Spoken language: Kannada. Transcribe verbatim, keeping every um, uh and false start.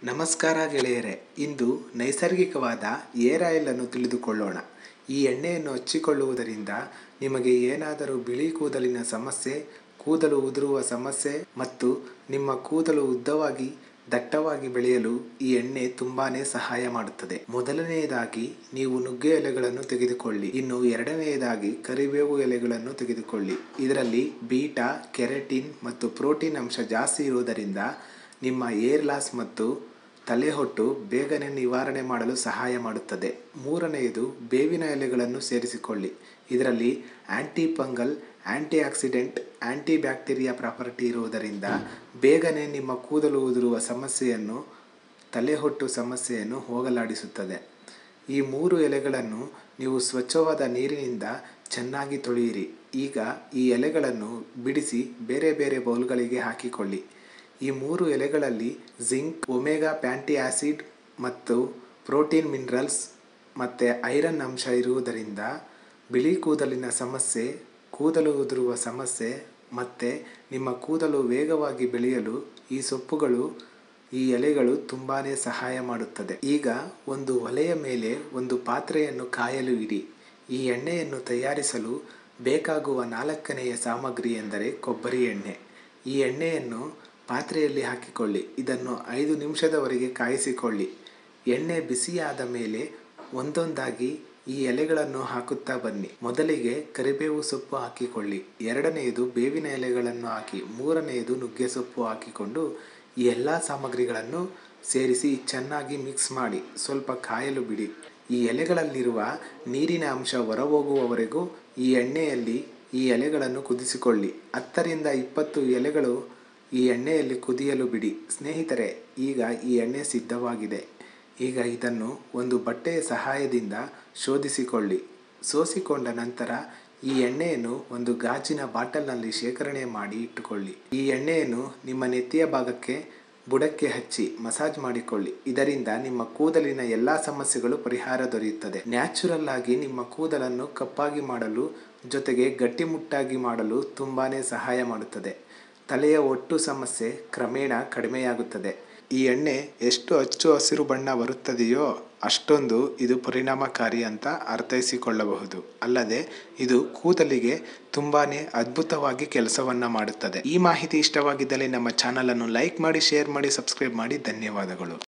ನಮಸ್ಕಾರ ಗೆಳೆಯರೆ, ಇಂದು ನೈಸರ್ಗಿಕವಾದ ಏರ್ ಆಯಿಲ್ ಅನ್ನು ತಿಳಿದುಕೊಳ್ಳೋಣ. ಈ ಎಣ್ಣೆಯನ್ನು ಹಚ್ಚಿಕೊಳ್ಳುವುದರಿಂದ ನಿಮಗೆ ಏನಾದರೂ ಬಿಳಿ ಕೂದಲಿನ ಸಮಸ್ಯೆ, ಕೂದಲು ಉದುರುವ ಸಮಸ್ಯೆ ಮತ್ತು ನಿಮ್ಮ ಕೂದಲು ಉದ್ದವಾಗಿ ದಟ್ಟವಾಗಿ ಬೆಳೆಯಲು ಈ ಎಣ್ಣೆ ತುಂಬಾನೇ ಸಹಾಯ ಮಾಡುತ್ತದೆ. ಮೊದಲನೆಯದಾಗಿ ನೀವು ನುಗ್ಗೆ ಎಲೆಗಳನ್ನು ತೆಗೆದುಕೊಳ್ಳಿ. ಇನ್ನು ಎರಡನೆಯದಾಗಿ ಕರಿಬೇವು ಎಲೆಗಳನ್ನು ತೆಗೆದುಕೊಳ್ಳಿ. ಇದರಲ್ಲಿ ಬೀಟಾ ಕೆರಟಿನ್ ಮತ್ತು ಪ್ರೋಟೀನ್ ಅಂಶ ಜಾಸ್ತಿ ಇರುವುದರಿಂದ ನಿಮ್ಮ ಏರ್ ಲಾಸ್ ಮತ್ತು ತಲೆಹೊಟ್ಟು ಬೇಗನೆ ನಿವಾರಣೆ ಮಾಡಲು ಸಹಾಯ ಮಾಡುತ್ತದೆ. ಮೂರನೆಯದು ಬೇವಿನ ಎಲೆಗಳನ್ನು ಸೇರಿಸಿಕೊಳ್ಳಿ. ಇದರಲ್ಲಿ anti fungal, anti oxidant, anti bacteria property ಇರುವುದರಿಂದ ಬೇಗನೆ ನಿಮ್ಮ ಕೂದಲು ಉದುರುವ ಸಮಸ್ಯೆಯನ್ನು, ತಲೆಹೊಟ್ಟು ಸಮಸ್ಯೆಯನ್ನು ಹೋಗಲಾಡಿಸುತ್ತದೆ. ಈ ಮೂರು ಎಲೆಗಳನ್ನು ನೀವು ಸ್ವಚ್ಛವಾದ ನೀರಿನಿಂದ ಚೆನ್ನಾಗಿ ತೊಳೆಯಿರಿ. ಈಗ ಈ ಎಲೆಗಳನ್ನು ಬಿಡಿಸಿ ಬೇರೆ ಬೇರೆ ಬೌಲ್ಗಳಿಗೆ ಹಾಕಿಕೊಳ್ಳಿ. ಈ ಮೂರು ಎಲೆಗಳಲ್ಲಿ ಜಿಂಕ್, ಒಮೆಗಾ ಫ್ಯಾಟಿ ಆಸಿಡ್ ಮತ್ತು ಪ್ರೋಟೀನ್, ಮಿನರಲ್ಸ್ ಮತ್ತು ಐರನ್ ಅಂಶ ಇರುವುದರಿಂದ ಬಿಳಿ ಕೂದಲಿನ ಸಮಸ್ಯೆ, ಕೂದಲು ಉದುರುವ ಸಮಸ್ಯೆ ಮತ್ತು ನಿಮ್ಮ ಕೂದಲು ವೇಗವಾಗಿ ಬೆಳೆಯಲು ಈ ಸೊಪ್ಪುಗಳು, ಈ ಎಲೆಗಳು ತುಂಬಾ ಸಹಾಯ ಮಾಡುತ್ತದೆ. ಈಗ ಒಂದು ಒಲೆಯ ಮೇಲೆ ಒಂದು ಪಾತ್ರೆಯನ್ನು ಕಾಯಲು ಇಡಿ. ಈ ಎಣ್ಣೆಯನ್ನು ತಯಾರಿಸಲು ಬೇಕಾಗುವ ನಾಲ್ಕನೆಯ ಸಾಮಗ್ರಿ ಎಂದರೆ ಕೊಬ್ಬರಿ ಎಣ್ಣೆ. ಈ ಎಣ್ಣೆಯನ್ನು ಪಾತ್ರೆಯಲ್ಲಿ ಹಾಕಿಕೊಳ್ಳಿ. ಇದನ್ನು ಐದು ನಿಮಿಷದವರೆಗೆ ಕಾಯಿಸಿಕೊಳ್ಳಿ. ಎಣ್ಣೆ ಬಿಸಿಯಾದ ಮೇಲೆ ಒಂದೊಂದಾಗಿ ಈ ಎಲೆಗಳನ್ನು ಹಾಕುತ್ತಾ ಬನ್ನಿ. ಮೊದಲಿಗೆ ಕರಿಬೇವು ಸೊಪ್ಪು ಹಾಕಿಕೊಳ್ಳಿ. ಎರಡನೆಯದು ಬೇವಿನ ಎಲೆಗಳನ್ನು ಹಾಕಿ. ಮೂರನೆಯದು ನುಗ್ಗೆ ಸೊಪ್ಪು ಹಾಕಿಕೊಂಡು ಈ ಎಲ್ಲ ಸಾಮಗ್ರಿಗಳನ್ನು ಸೇರಿಸಿ ಚೆನ್ನಾಗಿ ಮಿಕ್ಸ್ ಮಾಡಿ ಸ್ವಲ್ಪ ಕಾಯಲು ಬಿಡಿ. ಈ ಎಲೆಗಳಲ್ಲಿರುವ ನೀರಿನ ಅಂಶ ಹೊರಹೋಗುವವರೆಗೂ ಈ ಎಣ್ಣೆಯಲ್ಲಿ ಈ ಎಲೆಗಳನ್ನು ಕುದಿಸಿಕೊಳ್ಳಿ. ಹತ್ತರಿಂದ ಇಪ್ಪತ್ತು ಎಲೆಗಳು ಈ ಎಣ್ಣೆಯಲ್ಲಿ ಕುದಿಯಲು ಬಿಡಿ. ಸ್ನೇಹಿತರೆ, ಈಗ ಈ ಎಣ್ಣೆ ಸಿದ್ಧವಾಗಿದೆ. ಈಗ ಇದನ್ನು ಒಂದು ಬಟ್ಟೆಯ ಸಹಾಯದಿಂದ ಶೋಧಿಸಿಕೊಳ್ಳಿ. ಸೋಸಿಕೊಂಡ ನಂತರ ಈ ಎಣ್ಣೆಯನ್ನು ಒಂದು ಗಾಜಿನ ಬಾಟಲ್ನಲ್ಲಿ ಶೇಖರಣೆ ಮಾಡಿ ಇಟ್ಟುಕೊಳ್ಳಿ. ಈ ಎಣ್ಣೆಯನ್ನು ನಿಮ್ಮ ನೆತ್ತಿಯ ಭಾಗಕ್ಕೆ, ಬುಡಕ್ಕೆ ಹಚ್ಚಿ ಮಸಾಜ್ ಮಾಡಿಕೊಳ್ಳಿ. ಇದರಿಂದ ನಿಮ್ಮ ಕೂದಲಿನ ಎಲ್ಲ ಸಮಸ್ಯೆಗಳು ಪರಿಹಾರ ದೊರೆಯುತ್ತದೆ. ನ್ಯಾಚುರಲ್ ಆಗಿ ನಿಮ್ಮ ಕೂದಲನ್ನು ಕಪ್ಪಾಗಿ ಮಾಡಲು ಜೊತೆಗೆ ಗಟ್ಟಿಮುಟ್ಟಾಗಿ ಮಾಡಲು ತುಂಬಾ ಸಹಾಯ ಮಾಡುತ್ತದೆ. ತಲೆಯ ಒಟ್ಟು ಸಮಸ್ಯೆ ಕ್ರಮೇಣ ಕಡಿಮೆಯಾಗುತ್ತದೆ. ಈ ಎಣ್ಣೆ ಎಷ್ಟು ಹಚ್ಚು ಹಸಿರು ಬಣ್ಣ ಬರುತ್ತದೆಯೋ ಅಷ್ಟೊಂದು ಇದು ಪರಿಣಾಮಕಾರಿ ಅಂತ ಅರ್ಥೈಸಿಕೊಳ್ಳಬಹುದು. ಅಲ್ಲದೆ ಇದು ಕೂದಲಿಗೆ ತುಂಬಾ ಅದ್ಭುತವಾಗಿ ಕೆಲಸವನ್ನು ಮಾಡುತ್ತದೆ. ಈ ಮಾಹಿತಿ ಇಷ್ಟವಾಗಿದ್ದಲ್ಲಿ ನಮ್ಮ ಚಾನಲನ್ನು ಲೈಕ್ ಮಾಡಿ, ಶೇರ್ ಮಾಡಿ, ಸಬ್ಸ್ಕ್ರೈಬ್ ಮಾಡಿ. ಧನ್ಯವಾದಗಳು.